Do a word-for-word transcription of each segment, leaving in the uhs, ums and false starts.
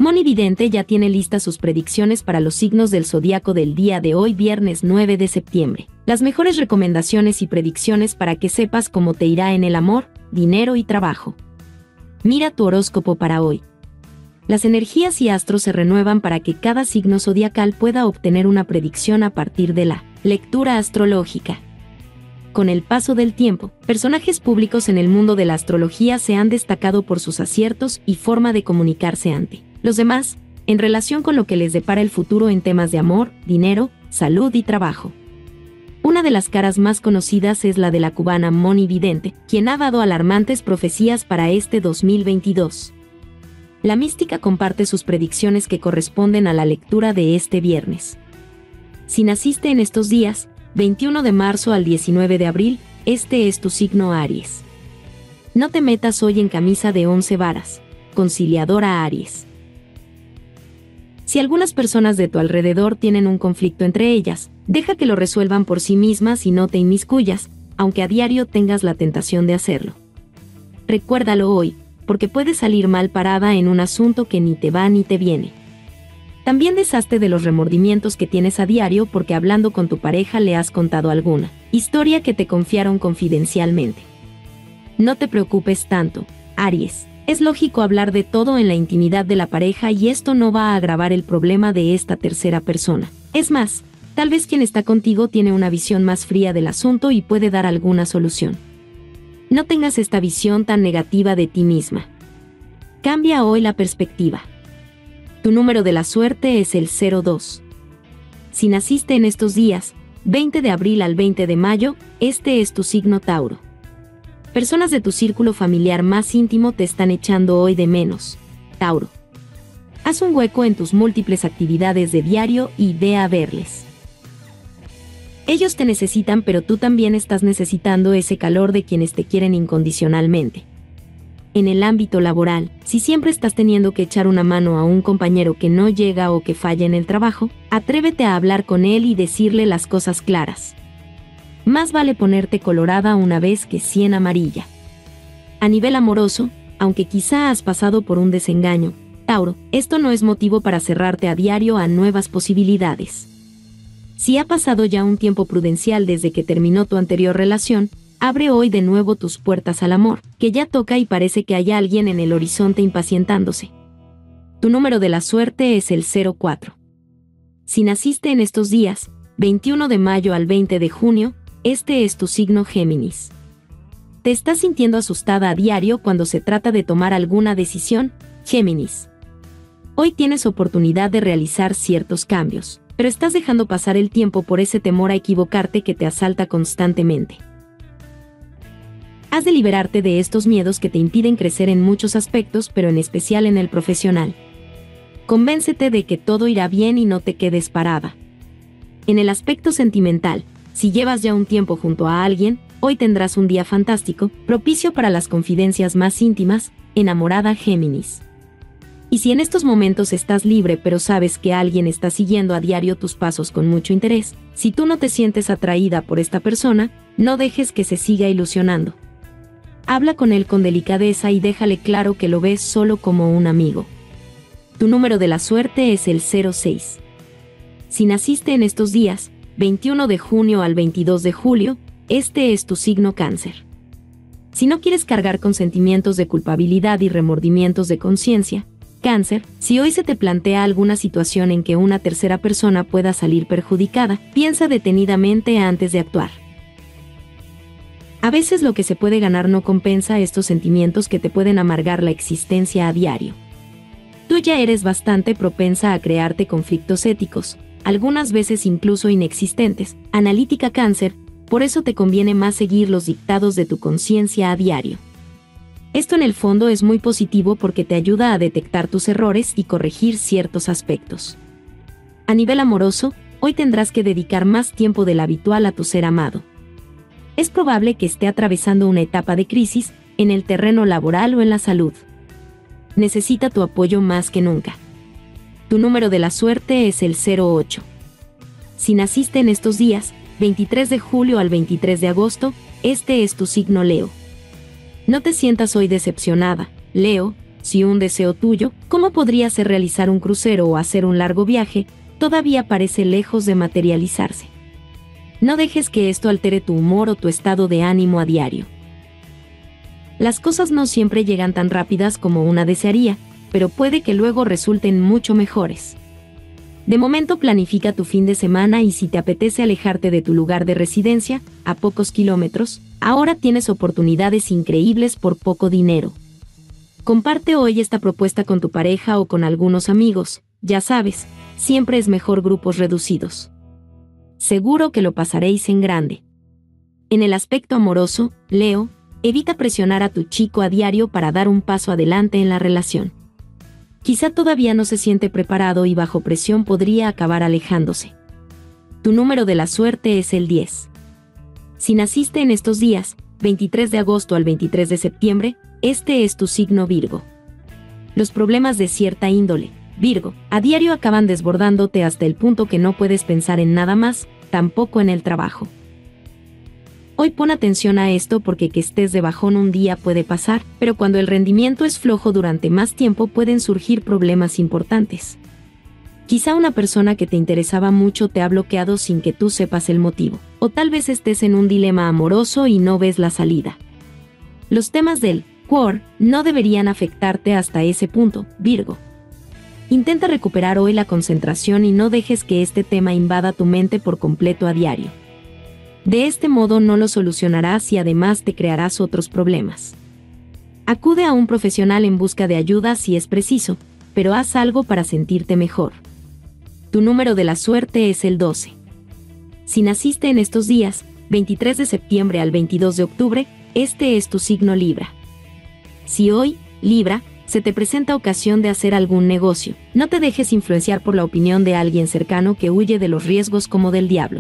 Monividente ya tiene listas sus predicciones para los signos del zodiaco del día de hoy, viernes nueve de septiembre. Las mejores recomendaciones y predicciones para que sepas cómo te irá en el amor, dinero y trabajo. Mira tu horóscopo para hoy. Las energías y astros se renuevan para que cada signo zodiacal pueda obtener una predicción a partir de la lectura astrológica. Con el paso del tiempo, personajes públicos en el mundo de la astrología se han destacado por sus aciertos y forma de comunicarse ante los demás, en relación con lo que les depara el futuro en temas de amor, dinero, salud y trabajo. Una de las caras más conocidas es la de la cubana Monividente, quien ha dado alarmantes profecías para este dos mil veintidós. La mística comparte sus predicciones que corresponden a la lectura de este viernes. Si naciste en estos días, veintiuno de marzo al diecinueve de abril, este es tu signo Aries. No te metas hoy en camisa de once varas, conciliadora Aries. Si algunas personas de tu alrededor tienen un conflicto entre ellas, deja que lo resuelvan por sí mismas y no te inmiscuyas, aunque a diario tengas la tentación de hacerlo. Recuérdalo hoy, porque puedes salir mal parada en un asunto que ni te va ni te viene. También deshazte de los remordimientos que tienes a diario porque hablando con tu pareja le has contado alguna historia que te confiaron confidencialmente. No te preocupes tanto, Aries. Es lógico hablar de todo en la intimidad de la pareja y esto no va a agravar el problema de esta tercera persona. Es más, tal vez quien está contigo tiene una visión más fría del asunto y puede dar alguna solución. No tengas esta visión tan negativa de ti misma. Cambia hoy la perspectiva. Tu número de la suerte es el cero dos. Si naciste en estos días, veinte de abril al veinte de mayo, este es tu signo Tauro. Personas de tu círculo familiar más íntimo te están echando hoy de menos, Tauro. Haz un hueco en tus múltiples actividades de diario y ve a verles. Ellos te necesitan, pero tú también estás necesitando ese calor de quienes te quieren incondicionalmente. En el ámbito laboral, si siempre estás teniendo que echar una mano a un compañero que no llega o que falla en el trabajo, atrévete a hablar con él y decirle las cosas claras. Más vale ponerte colorada una vez que cien amarilla. A nivel amoroso, aunque quizá has pasado por un desengaño, Tauro, esto no es motivo para cerrarte a diario a nuevas posibilidades. Si ha pasado ya un tiempo prudencial desde que terminó tu anterior relación, abre hoy de nuevo tus puertas al amor, que ya toca y parece que hay alguien en el horizonte impacientándose. Tu número de la suerte es el cero cuatro. Si naciste en estos días, veintiuno de mayo al veinte de junio, este es tu signo Géminis. ¿Te estás sintiendo asustada a diario cuando se trata de tomar alguna decisión, Géminis? Hoy tienes oportunidad de realizar ciertos cambios, pero estás dejando pasar el tiempo por ese temor a equivocarte que te asalta constantemente. Has de liberarte de estos miedos que te impiden crecer en muchos aspectos, pero en especial en el profesional. Convéncete de que todo irá bien y no te quedes parada. En el aspecto sentimental, si llevas ya un tiempo junto a alguien, hoy tendrás un día fantástico, propicio para las confidencias más íntimas, enamorada Géminis. Y si en estos momentos estás libre pero sabes que alguien está siguiendo a diario tus pasos con mucho interés, si tú no te sientes atraída por esta persona, no dejes que se siga ilusionando. Habla con él con delicadeza y déjale claro que lo ves solo como un amigo. Tu número de la suerte es el cero seis. Si naciste en estos días, veintiuno de junio al veintidós de julio, este es tu signo Cáncer. Si no quieres cargar con sentimientos de culpabilidad y remordimientos de conciencia, Cáncer, si hoy se te plantea alguna situación en que una tercera persona pueda salir perjudicada, piensa detenidamente antes de actuar. A veces lo que se puede ganar no compensa estos sentimientos que te pueden amargar la existencia a diario. Tú ya eres bastante propensa a crearte conflictos éticos, algunas veces incluso inexistentes, analítica Cáncer, por eso te conviene más seguir los dictados de tu conciencia a diario. Esto en el fondo es muy positivo porque te ayuda a detectar tus errores y corregir ciertos aspectos. A nivel amoroso, hoy tendrás que dedicar más tiempo del habitual a tu ser amado. Es probable que esté atravesando una etapa de crisis, en el terreno laboral o en la salud. Necesita tu apoyo más que nunca. Tu número de la suerte es el cero ocho. Si naciste en estos días, veintitrés de julio al veintitrés de agosto, este es tu signo Leo. No te sientas hoy decepcionada, Leo, si un deseo tuyo, como podría ser realizar un crucero o hacer un largo viaje, todavía parece lejos de materializarse. No dejes que esto altere tu humor o tu estado de ánimo a diario. Las cosas no siempre llegan tan rápidas como una desearía, pero puede que luego resulten mucho mejores. De momento planifica tu fin de semana y si te apetece alejarte de tu lugar de residencia, a pocos kilómetros, ahora tienes oportunidades increíbles por poco dinero. Comparte hoy esta propuesta con tu pareja o con algunos amigos, ya sabes, siempre es mejor grupos reducidos. Seguro que lo pasaréis en grande. En el aspecto amoroso, Leo, evita presionar a tu chico a diario para dar un paso adelante en la relación. Quizá todavía no se siente preparado y bajo presión podría acabar alejándose. Tu número de la suerte es el diez. Si naciste en estos días, veintitrés de agosto al veintitrés de septiembre, este es tu signo Virgo. Los problemas de cierta índole, Virgo, a diario acaban desbordándote hasta el punto que no puedes pensar en nada más, tampoco en el trabajo. Hoy pon atención a esto porque que estés de bajón un día puede pasar, pero cuando el rendimiento es flojo durante más tiempo pueden surgir problemas importantes. Quizá una persona que te interesaba mucho te ha bloqueado sin que tú sepas el motivo, o tal vez estés en un dilema amoroso y no ves la salida. Los temas del quor no deberían afectarte hasta ese punto, Virgo. Intenta recuperar hoy la concentración y no dejes que este tema invada tu mente por completo a diario. De este modo no lo solucionarás y además te crearás otros problemas. Acude a un profesional en busca de ayuda si es preciso, pero haz algo para sentirte mejor. Tu número de la suerte es el doce. Si naciste en estos días, veintitrés de septiembre al veintidós de octubre, este es tu signo Libra. Si hoy, Libra, se te presenta ocasión de hacer algún negocio, no te dejes influenciar por la opinión de alguien cercano que huye de los riesgos como del diablo.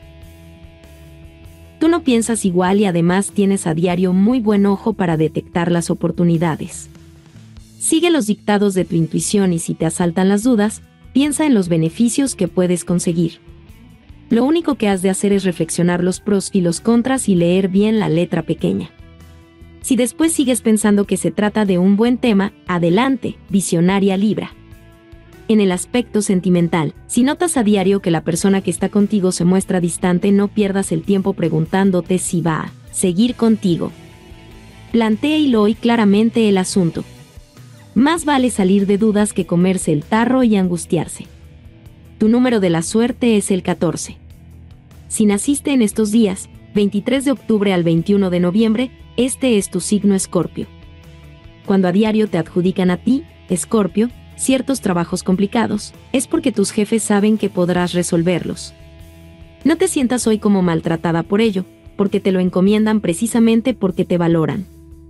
Tú no piensas igual y además tienes a diario muy buen ojo para detectar las oportunidades. Sigue los dictados de tu intuición y si te asaltan las dudas, piensa en los beneficios que puedes conseguir. Lo único que has de hacer es reflexionar los pros y los contras y leer bien la letra pequeña. Si después sigues pensando que se trata de un buen tema, adelante, visionaria Libra. En el aspecto sentimental, si notas a diario que la persona que está contigo se muestra distante, no pierdas el tiempo preguntándote si va a seguir contigo. Plantea y hoy claramente el asunto. Más vale salir de dudas que comerse el tarro y angustiarse. Tu número de la suerte es el catorce. Si naciste en estos días, veintitrés de octubre al veintiuno de noviembre, este es tu signo Escorpio. Cuando a diario te adjudican a ti, Escorpio, ciertos trabajos complicados, es porque tus jefes saben que podrás resolverlos. No te sientas hoy como maltratada por ello, porque te lo encomiendan precisamente porque te valoran.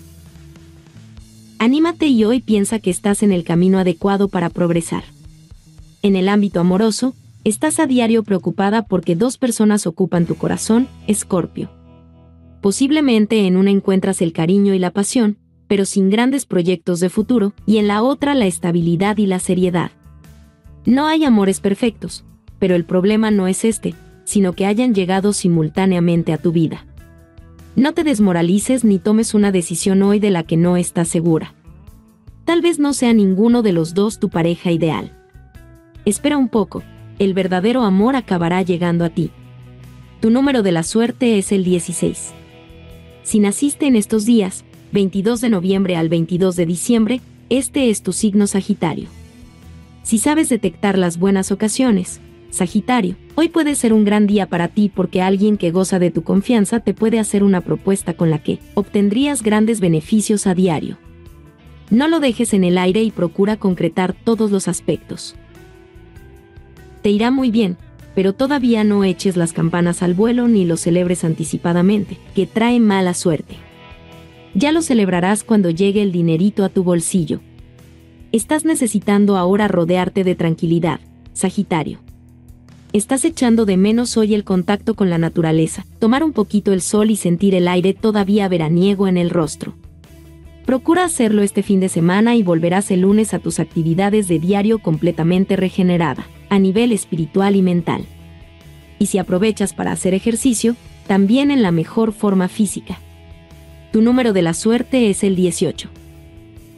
Anímate y hoy piensa que estás en el camino adecuado para progresar. En el ámbito amoroso, estás a diario preocupada porque dos personas ocupan tu corazón, Escorpio. Posiblemente en una encuentras el cariño y la pasión, pero sin grandes proyectos de futuro, y en la otra la estabilidad y la seriedad. No hay amores perfectos, pero el problema no es este, sino que hayan llegado simultáneamente a tu vida. No te desmoralices ni tomes una decisión hoy de la que no estás segura. Tal vez no sea ninguno de los dos tu pareja ideal. Espera un poco, el verdadero amor acabará llegando a ti. Tu número de la suerte es el dieciséis. Si naciste en estos días, veintidós de noviembre al veintidós de diciembre, este es tu signo Sagitario. Si sabes detectar las buenas ocasiones, Sagitario, hoy puede ser un gran día para ti porque alguien que goza de tu confianza te puede hacer una propuesta con la que obtendrías grandes beneficios a diario. No lo dejes en el aire y procura concretar todos los aspectos. Te irá muy bien, pero todavía no eches las campanas al vuelo ni lo celebres anticipadamente, que trae mala suerte. Ya lo celebrarás cuando llegue el dinerito a tu bolsillo. Estás necesitando ahora rodearte de tranquilidad, Sagitario. Estás echando de menos hoy el contacto con la naturaleza, tomar un poquito el sol y sentir el aire todavía veraniego en el rostro. Procura hacerlo este fin de semana y volverás el lunes a tus actividades de diario completamente regenerada, a nivel espiritual y mental. Y si aprovechas para hacer ejercicio, también en la mejor forma física. Tu número de la suerte es el dieciocho.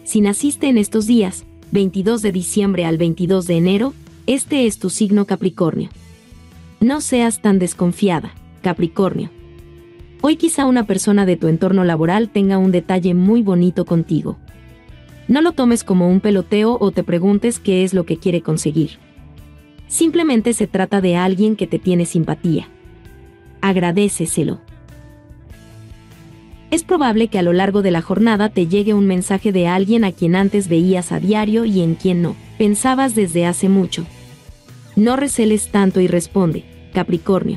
Si naciste en estos días, veintidós de diciembre al veintidós de enero, este es tu signo Capricornio. No seas tan desconfiada, Capricornio. Hoy quizá una persona de tu entorno laboral tenga un detalle muy bonito contigo. No lo tomes como un peloteo o te preguntes qué es lo que quiere conseguir. Simplemente se trata de alguien que te tiene simpatía. Agradéceselo. Es probable que a lo largo de la jornada te llegue un mensaje de alguien a quien antes veías a diario y en quien no pensabas desde hace mucho. No receles tanto y responde, Capricornio.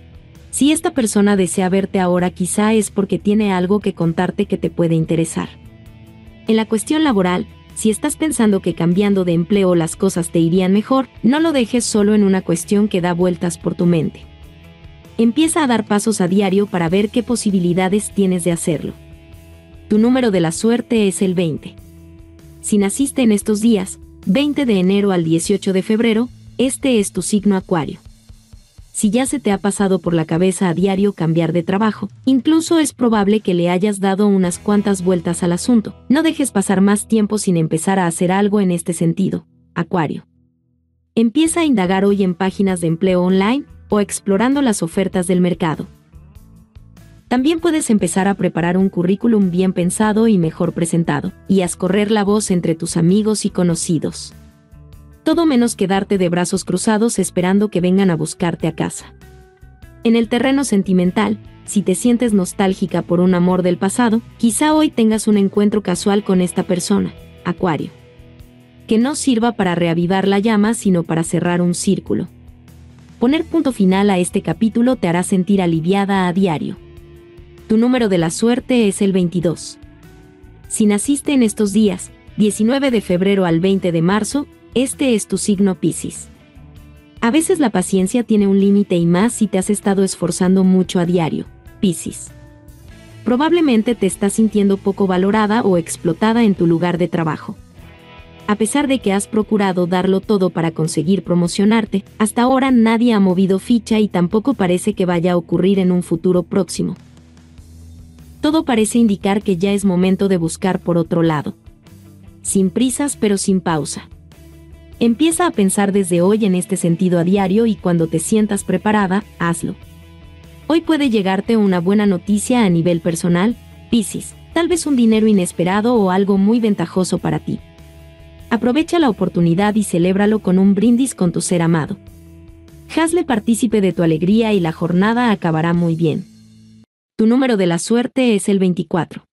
Si esta persona desea verte ahora, quizá es porque tiene algo que contarte que te puede interesar. En la cuestión laboral, si estás pensando que cambiando de empleo las cosas te irían mejor, no lo dejes solo en una cuestión que da vueltas por tu mente. Empieza a dar pasos a diario para ver qué posibilidades tienes de hacerlo. Tu número de la suerte es el veinte. Si naciste en estos días, veinte de enero al dieciocho de febrero, este es tu signo Acuario. Si ya se te ha pasado por la cabeza a diario cambiar de trabajo, incluso es probable que le hayas dado unas cuantas vueltas al asunto. No dejes pasar más tiempo sin empezar a hacer algo en este sentido, Acuario. Empieza a indagar hoy en páginas de empleo online o explorando las ofertas del mercado. También puedes empezar a preparar un currículum bien pensado y mejor presentado, y haz correr la voz entre tus amigos y conocidos. Todo menos quedarte de brazos cruzados esperando que vengan a buscarte a casa. En el terreno sentimental, si te sientes nostálgica por un amor del pasado, quizá hoy tengas un encuentro casual con esta persona, Acuario. Que no sirva para reavivar la llama, sino para cerrar un círculo. Poner punto final a este capítulo te hará sentir aliviada a diario. Tu número de la suerte es el veintidós. Si naciste en estos días, diecinueve de febrero al veinte de marzo, este es tu signo Piscis. A veces la paciencia tiene un límite y más si te has estado esforzando mucho a diario, Piscis. Probablemente te estás sintiendo poco valorada o explotada en tu lugar de trabajo. A pesar de que has procurado darlo todo para conseguir promocionarte, hasta ahora nadie ha movido ficha y tampoco parece que vaya a ocurrir en un futuro próximo. Todo parece indicar que ya es momento de buscar por otro lado. Sin prisas pero sin pausa. Empieza a pensar desde hoy en este sentido a diario y cuando te sientas preparada, hazlo. Hoy puede llegarte una buena noticia a nivel personal, Piscis, tal vez un dinero inesperado o algo muy ventajoso para ti. Aprovecha la oportunidad y celébralo con un brindis con tu ser amado. Hazle partícipe de tu alegría y la jornada acabará muy bien. Tu número de la suerte es el veinticuatro.